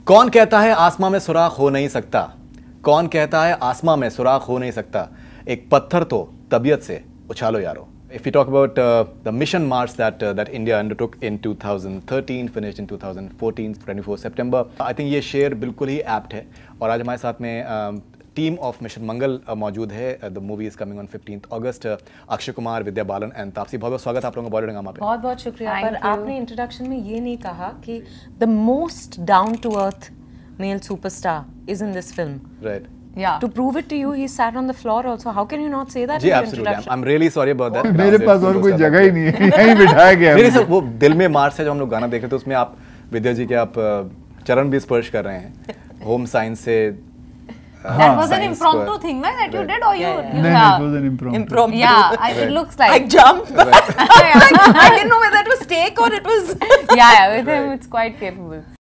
कौन कहता है आसमां में सुराख हो नहीं सकता? कौन कहता है आसमां में सुराख हो नहीं सकता? एक पत्थर तो तबीयत से उछालो यारो. If we talk about the mission Mars that India undertook in 2013, finished in 2014, 24 September, I think ये शेयर बिल्कुल ही एप्ट है. और आज हमारे साथ में टीम ऑफ मिशन मंगल मौजूद है. The movie is coming on 15th August. Akshay Kumar, Vidya Balan and Taapsee. बहुत बहुत स्वागत आप लोगों का बॉलीवुड हंगामा पे. बहुत बहुत शुक्रिया. पर आपने इंट्रोडक्शन में ये नहीं कहा कि the most down to earth male superstar is in this film. Right. Yeah. To prove it to you, he sat on the floor also. How can you not say that? जी, absolutely. I'm really sorry about that. मेरे पास और कोई जगह ही नहीं है, यहीं बिठाया गया है. नहीं सर, वो दिल में मार्स है जो हम लोग गाना देख रहे थे, उसमें आप विद्या जी के आप चरण भी स्पर्श कर रहे हैं. होम साइंस से. That was an impromptu thing, right? That you did, or you? No, it was an impromptu. Yeah, it looks like. I jumped. I didn't know whether it was take or it was. Yeah, with him, it's quite capable.